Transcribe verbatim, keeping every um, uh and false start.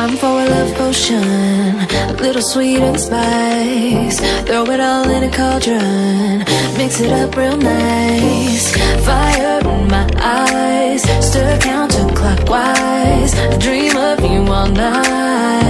I'm for a love potion, a little sweet and spice. Throw it all in a cauldron, mix it up real nice. Fire in my eyes, stir counterclockwise. I dream of you all night.